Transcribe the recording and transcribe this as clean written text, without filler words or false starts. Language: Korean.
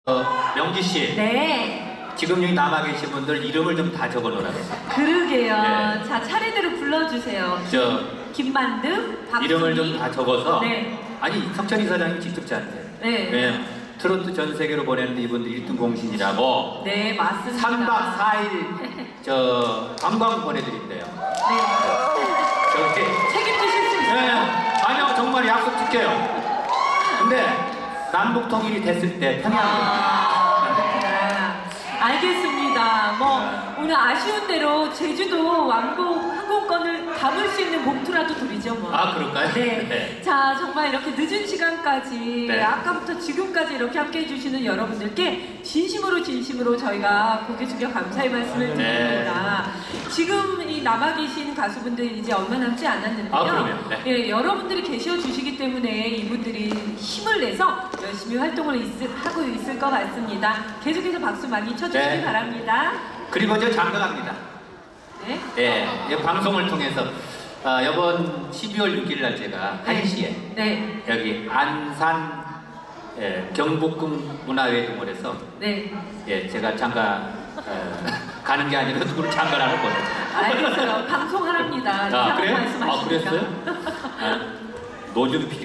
명지 씨. 네. 지금 여기 남아 계신 분들 이름을 좀 다 적어 놓으라고. 그러게요. 네. 자, 차례대로 불러주세요. 김만두, 박순희. 이름을 좀 다 적어서. 네. 아니, 석천이 사장님 직접 저한테. 네. 네. 트로트 전 세계로 보내는데 이분들 1등 공신이라고. 네, 맞습니다. 3박 4일 관광 보내드린대요. 네. 저기. 책임지실 수 있어요? 네. 아니요, 정말 약속 지켜요. 근데 남북 통일이 됐을 때 평양으로. 알겠습니다. 오늘 아쉬운 대로 제주도 왕복 항공권을 담을 수 있는 봉투라도 드리죠, 뭐. 아, 그럴까요? 네. 네. 자, 정말 이렇게 늦은 시간까지 네. 아까부터 지금까지 이렇게 함께 해주시는 여러분들께 진심으로 저희가 고개 숙여 감사의 말씀을 드립니다. 지금 이 남아 계신 가수분들 이제 얼마 남지 않았는데요. 아, 그럼요. 네. 예, 여러분들이 계셔 주시기 때문에 이분들이 힘을 내서 열심히 활동을 하고 있을 것 같습니다. 계속해서 박수 많이 쳐주시기 네. 바랍니다. 그리고 저 장가갑니다. 네. 예, 이 방송을 통해서 이번 12월 6일 날 제가 네. 1시에 네. 여기 안산 경복궁 문화회동홀에서 네. 예, 제가 장가 가는 게 아니라 누구를 장가를 할 거예요. 알겠어요. 방송하랍니다. 아, 그래요? 말씀하시니까. 아, 그랬어요? 노준 PD